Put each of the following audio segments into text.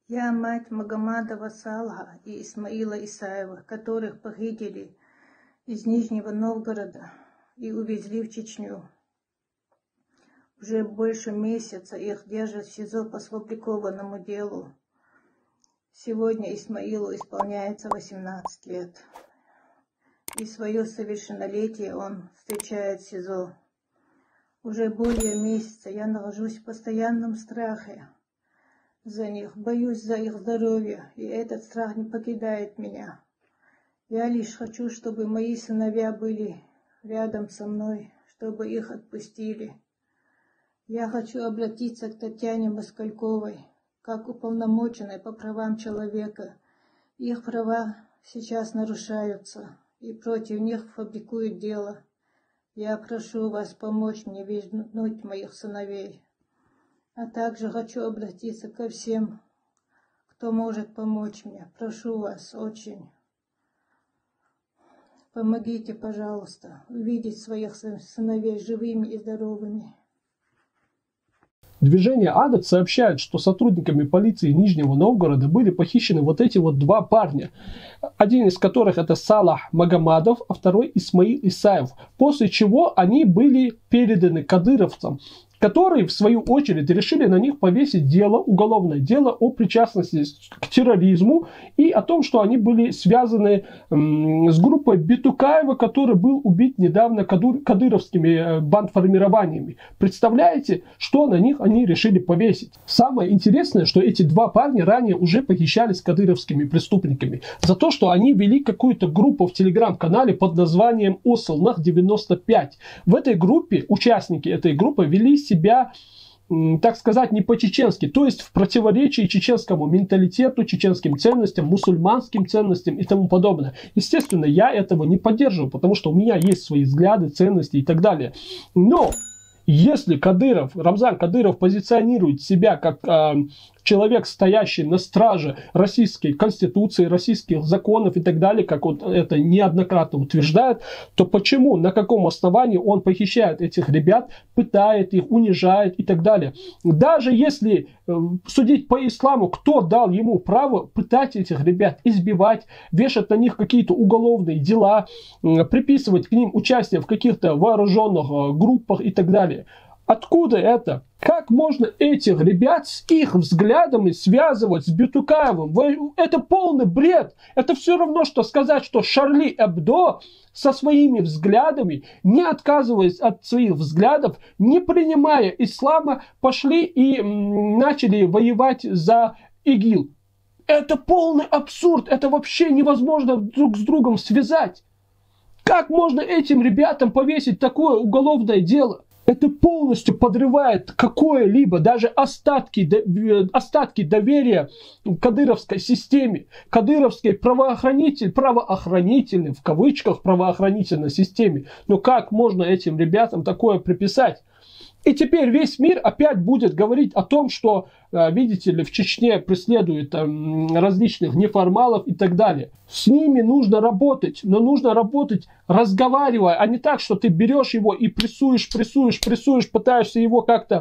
Я мать Магомадова Салха и Исмаила Исаева, которых похитили из Нижнего Новгорода и увезли в Чечню. Уже больше месяца их держат в СИЗО по сфабрикованному делу. Сегодня Исмаилу исполняется 18 лет. И свое совершеннолетие он встречает в СИЗО. Уже более месяца я нахожусь в постоянном страхе за них, боюсь за их здоровье, и этот страх не покидает меня. Я лишь хочу, чтобы мои сыновья были рядом со мной, чтобы их отпустили. Я хочу обратиться к Татьяне Москальковой, как уполномоченной по правам человека. Их права сейчас нарушаются, и против них фабрикуют дело. Я прошу вас помочь мне вернуть моих сыновей. А также хочу обратиться ко всем, кто может помочь мне. Прошу вас очень. Помогите, пожалуйста, увидеть своих сыновей живыми и здоровыми. Движение Адат сообщает, что сотрудниками полиции Нижнего Новгорода были похищены вот эти вот два парня. Один из которых это Салах Магомадов, а второй Исмаил Исаев. После чего они были переданы кадыровцам, которые, в свою очередь, решили на них повесить дело, уголовное дело о причастности к терроризму и о том, что они были связаны с группой Битукаева, который был убит недавно кадыровскими бандформированиями. Представляете, что на них они решили повесить? Самое интересное, что эти два парня ранее уже похищались кадыровскими преступниками за то, что они вели какую-то группу в телеграм-канале под названием Осылнах 95. В этой группе, участники этой группы вели себя, так сказать, не по-чеченски, то есть в противоречии чеченскому менталитету, чеченским ценностям, мусульманским ценностям и тому подобное. Естественно, я этого не поддерживаю, потому что у меня есть свои взгляды, ценности и так далее. Но если Рамзан Кадыров позиционирует себя как человек, стоящий на страже российской конституции, российских законов и так далее, как он это неоднократно утверждает, то почему, на каком основании он похищает этих ребят, пытает их, унижает и так далее? Даже если судить по исламу, кто дал ему право пытать этих ребят, избивать, вешать на них какие-то уголовные дела, приписывать к ним участие в каких-то вооруженных группах и так далее? Откуда это? Как можно этих ребят с их взглядами связывать с Битукаевым? Это полный бред. Это все равно, что сказать, что Шарли Эбдо со своими взглядами, не отказываясь от своих взглядов, не принимая ислама, пошли и начали воевать за ИГИЛ. Это полный абсурд. Это вообще невозможно друг с другом связать. Как можно этим ребятам повесить такое уголовное дело? Это полностью подрывает какое-либо, даже остатки доверия к кадыровской системе, кадыровской правоохранительной, в кавычках, правоохранительной системе. Но как можно этим ребятам такое приписать? И теперь весь мир опять будет говорить о том, что, видите ли, в Чечне преследуют различных неформалов и так далее. С ними нужно работать, но нужно работать разговаривая, а не так, что ты берешь его и прессуешь, пытаешься его как-то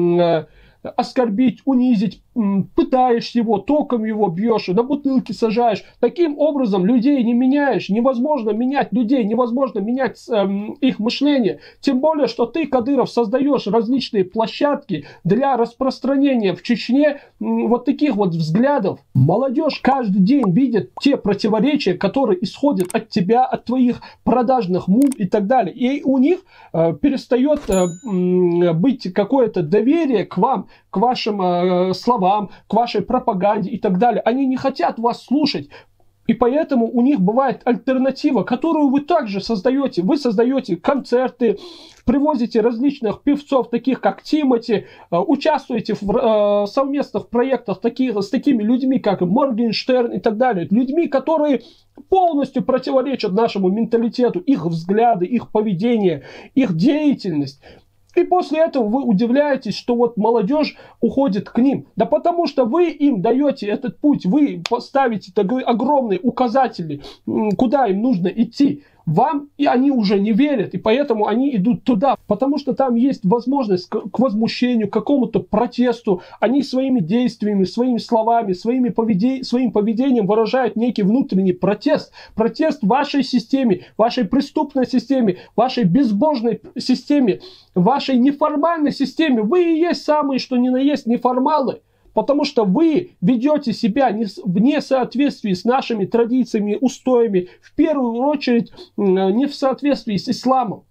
оскорбить, унизить, пытаешь его, током его бьешь, на бутылки сажаешь. Таким образом людей не меняешь. Невозможно менять людей, невозможно менять их мышление. Тем более, что ты, Кадыров, создаешь различные площадки для распространения в Чечне вот таких вот взглядов. Молодежь каждый день видит те противоречия, которые исходят от тебя, от твоих продажных мув и так далее. И у них перестает быть какое-то доверие к вам, к вашим словам, к вашей пропаганде и так далее. Они не хотят вас слушать. И поэтому у них бывает альтернатива, которую вы также создаете. Вы создаете концерты, привозите различных певцов, таких как Тимати, участвуете совместно в проектах с такими людьми, как Моргенштерн и так далее. Людьми, которые полностью противоречат нашему менталитету, их взгляды, их поведение, их деятельность. И после этого вы удивляетесь, что вот молодежь уходит к ним. Да потому что вы им даете этот путь, вы поставите огромные указатели, куда им нужно идти. вам и они уже не верят, и поэтому они идут туда, потому что там есть возможность к возмущению, к какому-то протесту. Они своими действиями, своими словами, своим поведением выражают некий внутренний протест. Протест вашей системе, вашей преступной системе, вашей безбожной системе, вашей неформальной системе. Вы и есть самые, что ни на есть, неформалы. Потому что вы ведете себя в несоответствии с нашими традициями, устоями, в первую очередь не в соответствии с исламом.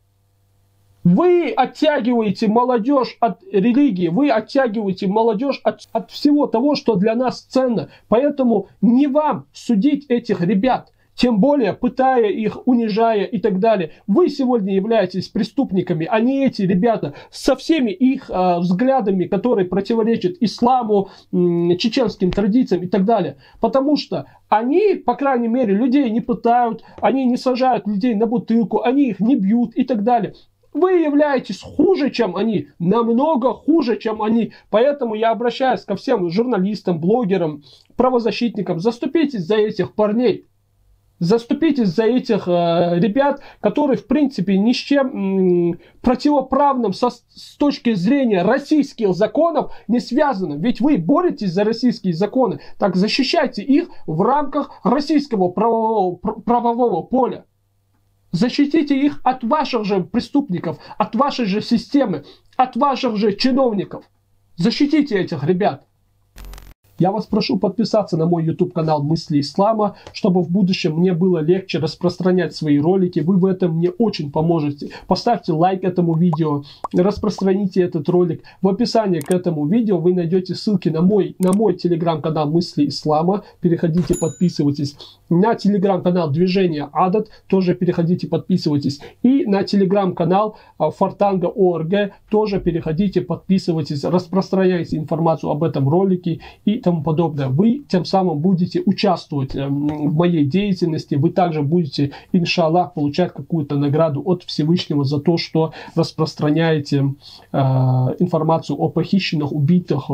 Вы оттягиваете молодежь от религии, вы оттягиваете молодежь от всего того, что для нас ценно. Поэтому не вам судить этих ребят. Тем более, пытая их, унижая и так далее. Вы сегодня являетесь преступниками, а не эти ребята со всеми их взглядами, которые противоречат исламу, чеченским традициям и так далее. Потому что они, по крайней мере, людей не пытают, они не сажают людей на бутылку, они их не бьют и так далее. Вы являетесь хуже, чем они, намного хуже, чем они. Поэтому я обращаюсь ко всем журналистам, блогерам, правозащитникам. Заступитесь за этих парней. Заступитесь за этих ребят, которые, в принципе, ни с чем противоправным с точки зрения российских законов не связаны. Ведь вы боретесь за российские законы. Так защищайте их в рамках российского правового поля. Защитите их от ваших же преступников, от вашей же системы, от ваших же чиновников. Защитите этих ребят. Я вас прошу подписаться на мой YouTube канал «Мысли Ислама», чтобы в будущем мне было легче распространять свои ролики. Вы в этом мне очень поможете. Поставьте лайк этому видео, распространите этот ролик. В описании к этому видео вы найдете ссылки на мой телеграм-канал «Мысли Ислама». Переходите, подписывайтесь. На телеграм-канал «Движение Адат» тоже переходите, подписывайтесь. И на телеграм-канал Fortanga.org тоже переходите, подписывайтесь, распространяйте информацию об этом ролике и тому подобное. Вы тем самым будете участвовать в моей деятельности. Вы также будете, иншаллах, получать какую-то награду от Всевышнего за то, что распространяете информацию о похищенных, убитых,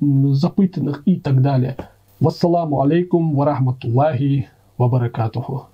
запытанных и так далее. Вассаламу алейкум ва рахматуллахи ва баракатуху.